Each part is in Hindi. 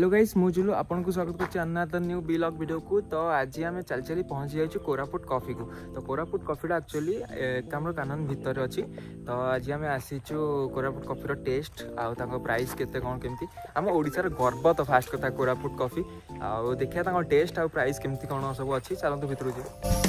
हेलो गाइस मु जुलु आपन को स्वागत करछि अनदर न्यू ब्लॉग वीडियो को। तो आज आम चल चली पहुँच जाइए कोरापुट कॉफी को। तो कोरापुट कॉफी एक्चुअली एकाम्र कानन भितर अच्छी। तो आज आम आसीचु कोरापुट कॉफी टेस्ट आउ प्राइस केते कौन केमती आम ओडिशार गर्व। तो फास्ट कथा कोरापुट कॉफी आउ देखिया टेस्ट आउ प्राइस केमती कौन सब अच्छी। चलतु भितर जी।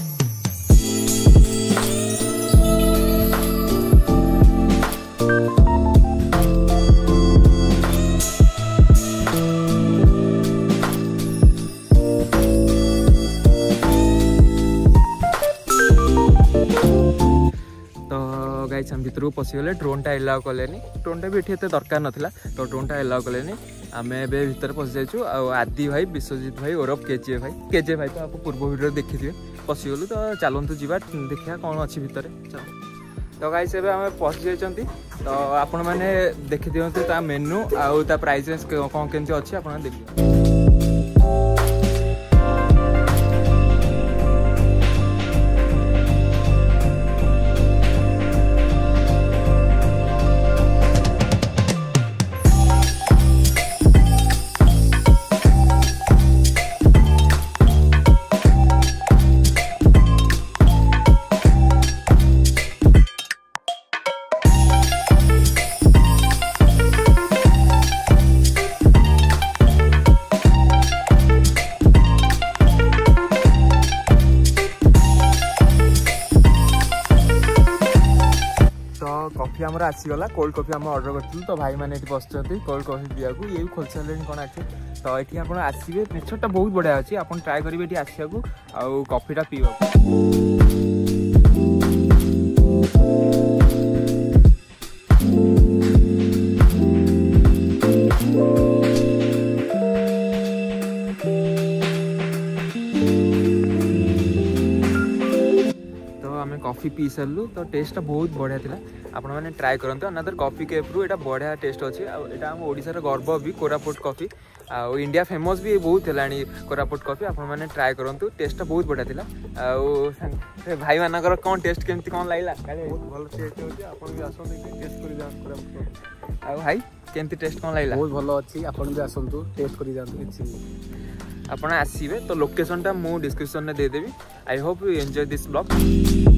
गाइस हम भितर पशिगले ड्रोनटा एलाउ कले। ड्रोनटा भी ये दरकार नाला तो ड्रोनटा एलाउ कले। आम ए भितर पशि जाइए आदि भाई विश्वजित भाई ओरफ केजे भाई तो आप पूर्व वीडियो देखिए पशिगलु। तो चलतु जा देखिया कौन अच्छी भितर। तो गाइस एबे आम पहुँची जाइए। तो आपण मैंने देखी दिखते ता मेनू आउ ता प्राइस कौन केमती अच्छी आप देखिए। कॉफी आमर आसीगला कोल्ड कॉफी आम ऑर्डर करूँ। तो भाई मैंने बस कोल्ड कॉफी पीवा को ये खोल सारे कौन आसे। तो ये आप आसवे नेचरटा बहुत बढ़िया अच्छी। आप ट्राए करेंगे ये आसा को आउ कॉफीटा पीवा। कॉफी पी सारू तो टेस्ट बहुत बढ़िया था। आपण मैंने ट्राए करते अनदर कॉफी केफ रु। यहाँ बढ़िया टेस्ट अच्छे। यहाँ आम ओडिशार गर्व भी कोरापुट कॉफी आउ इंडिया फेमस भी बहुत है कोरापुट कॉफी। आपण मैंने ट्राए करूँ टेस्ट बहुत बढ़िया था। भाई मानकर कौन टेस्ट केमती कौन लगला? बहुत भल टेस्ट होची। आपण भी आसो टेस्ट करि जान कोरापुट। आउ भाई केमती टेस्ट कौन लगला? बहुत भल अछि। आपण भी आसंतु टेस्ट करि जान किछि आपण आसीबे। तो लोकेशन टा मु डिस्क्रिप्शन में दे देबी। I hope you enjoy this blog.